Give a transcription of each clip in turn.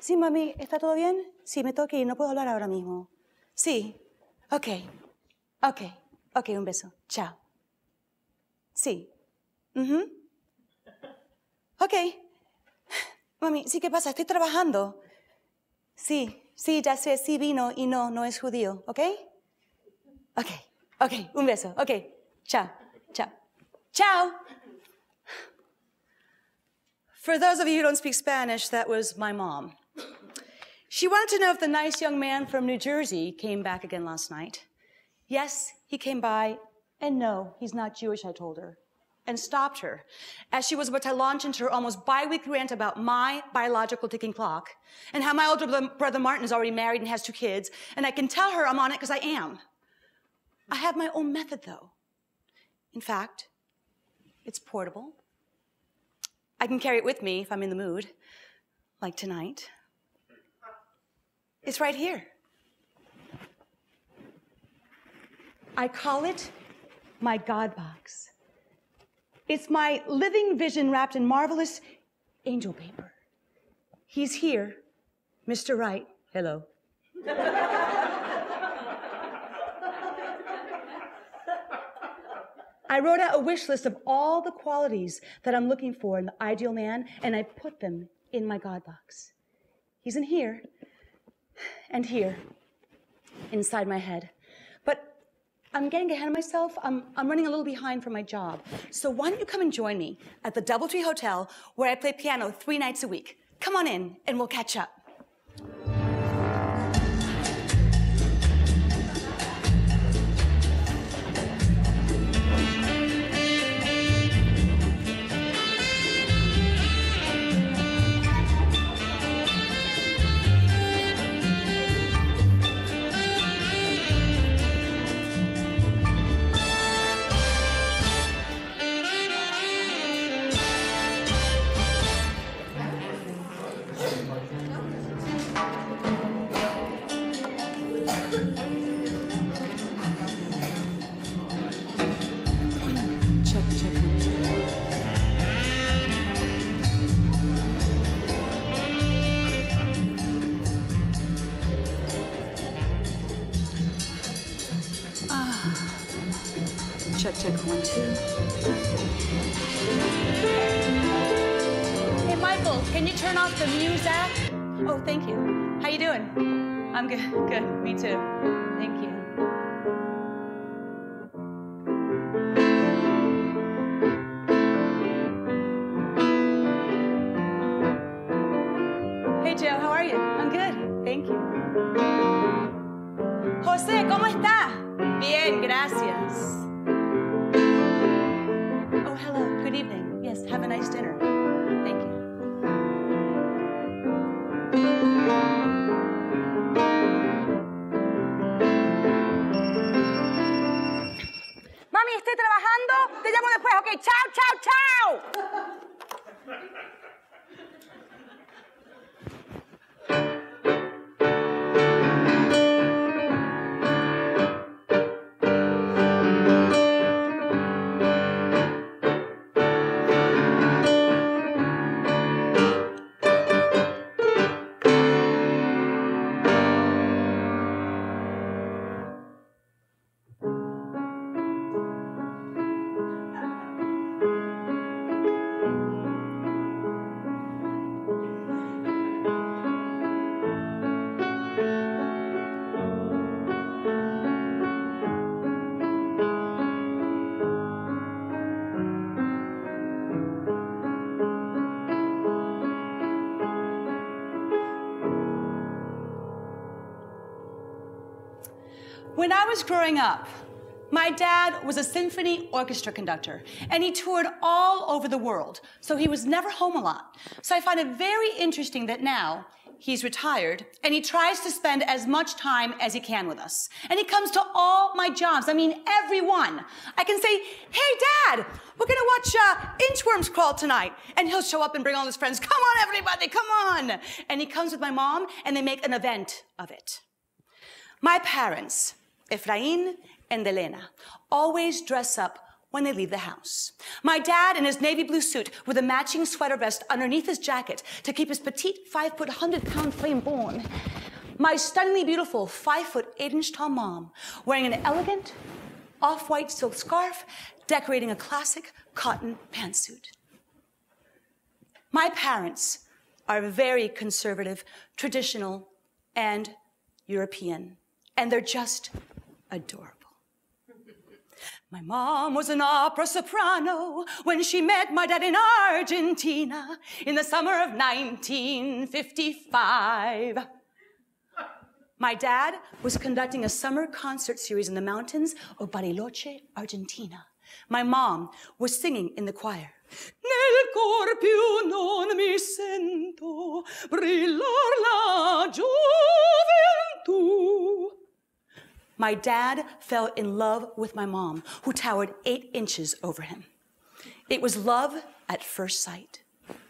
Sí, mami, ¿está todo bien? Sí, me tengo que ir, no puedo hablar ahora mismo. Sí, ok, un beso, chao. Sí. Ok. Mami, sí, ¿qué pasa? Estoy trabajando. Sí, ya sé, sí vino y no es judío, ¿ok? Ok, un beso, ok, chao. Ciao! For those of you who don't speak Spanish, that was my mom. She wanted to know if the nice young man from New Jersey came back again last night. Yes, he came by, and no, he's not Jewish, I told her, and stopped her as she was about to launch into her almost bi-weekly rant about my biological ticking clock and how my older brother Martin is already married and has 2 kids, and I can tell her I'm on it because I am. I have my own method, though. In fact, it's portable. I can carry it with me if I'm in the mood, like tonight. It's right here. I call it my God box. It's my living vision wrapped in marvelous angel paper. He's here, Mr. Right. Hello. I wrote out a wish list of all the qualities that I'm looking for in the ideal man, and I put them in my God box. He's in here and here, inside my head. But I'm getting ahead of myself. I'm running a little behind for my job. So why don't you come and join me at the Doubletree Hotel, where I play piano 3 nights a week. Come on in, and we'll catch up. Check 1, 2. Hey, Michael, can you turn off the music? Oh, thank you. How you doing? I'm good. Good. Me too. Thank you. Hey, Joe, how are you? I'm good. Thank you. José, ¿cómo está? Bien, gracias. Oh, hello. Good evening. Yes, have a nice dinner. Thank you. Mami, estoy trabajando. Te llamo después. Ok, chao. When I was growing up, my dad was a symphony orchestra conductor, and he toured all over the world, so he was never home a lot. So I find it very interesting that now he's retired, and he tries to spend as much time as he can with us. And he comes to all my jobs, I mean, every one. I can say, hey, Dad, we're gonna watch inchworms crawl tonight. And he'll show up and bring all his friends. Come on, everybody, come on. And he comes with my mom, and they make an event of it. My parents, Efrain and Elena, always dress up when they leave the house. My dad in his navy blue suit with a matching sweater vest underneath his jacket to keep his petite 5 foot 100-pound frame born. My stunningly beautiful 5 foot 8 inch tall mom wearing an elegant off-white silk scarf decorating a classic cotton pantsuit. My parents are very conservative, traditional, and European, and they're just adorable. My mom was an opera soprano when she met my dad in Argentina in the summer of 1955. My dad was conducting a summer concert series in the mountains of Bariloche, Argentina. My mom was singing in the choir. Nel cor più non mi sento brillar la gioventù. My dad fell in love with my mom, who towered 8 inches over him. It was love at first sight.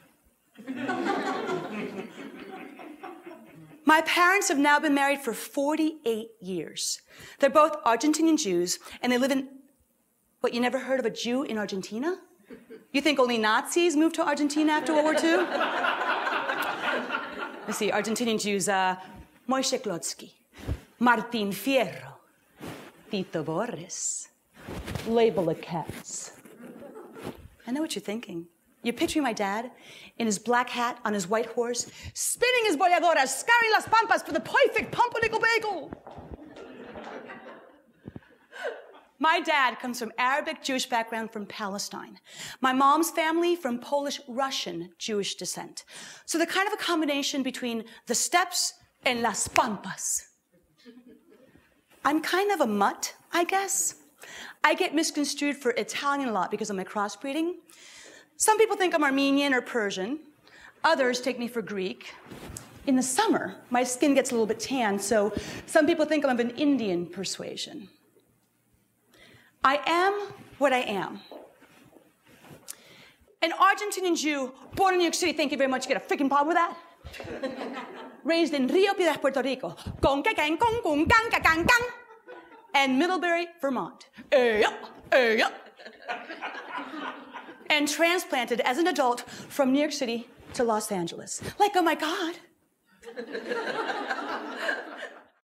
My parents have now been married for 48 years. They're both Argentinian Jews, and they live in... What, you never heard of a Jew in Argentina? You think only Nazis moved to Argentina after World War II? Let's see, Argentinian Jews, Moise Klodsky, Martin Fierro, Tito Borges, Label of Cats. I know what you're thinking. You're picturing my dad in his black hat on his white horse, spinning his boleadoras, scouring Las Pampas for the perfect pumpernickel bagel. My dad comes from Arabic Jewish background from Palestine. My mom's family from Polish-Russian Jewish descent. So they're kind of a combination between the steppes and Las Pampas. I'm kind of a mutt, I guess. I get misconstrued for Italian a lot because of my crossbreeding. Some people think I'm Armenian or Persian. Others take me for Greek. In the summer, my skin gets a little bit tan, so some people think I'm of an Indian persuasion. I am what I am. An Argentinian Jew born in New York City, thank you very much, get a freaking problem with that? Raised in Rio Piedras, Puerto Rico, and Middlebury, Vermont. And transplanted as an adult from New York City to Los Angeles. Like, oh my God.